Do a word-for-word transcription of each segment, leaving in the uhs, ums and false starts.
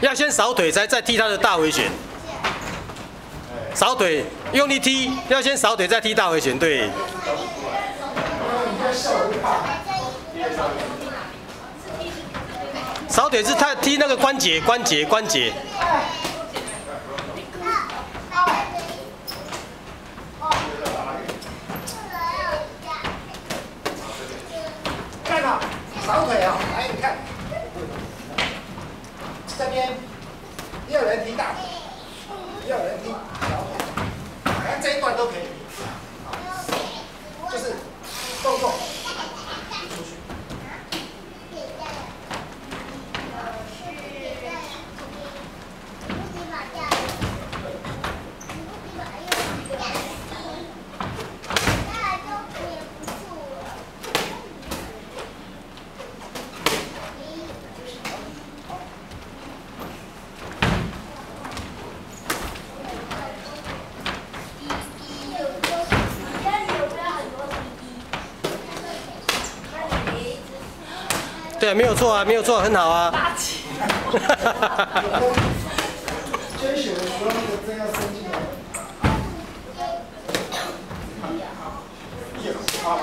要先扫腿，才再踢他的大回旋。扫腿，用力踢，要先扫腿再踢大回旋，对。扫腿是他踢那个关节，关节，关节。 看到扫腿啊，来你看，这边也有人踢大腿，也有人踢小腿，看这一段都可以，就是动作。 对啊，没有错啊，没有错，很好啊。 捐血的时候，那个针要伸进来。好。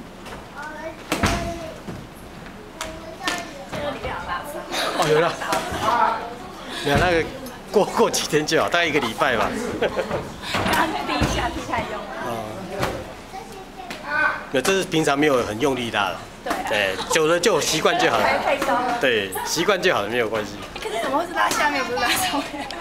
哦，有了。没有那个过过几天就好，大概一个礼拜吧。 刚刚第一下踢太用了。 哦。那这是平常没有很用力拉了。 对，久了就习惯就好了。对，习惯就好了，没有关系。 可是怎么会是拉下面，不是拉上面？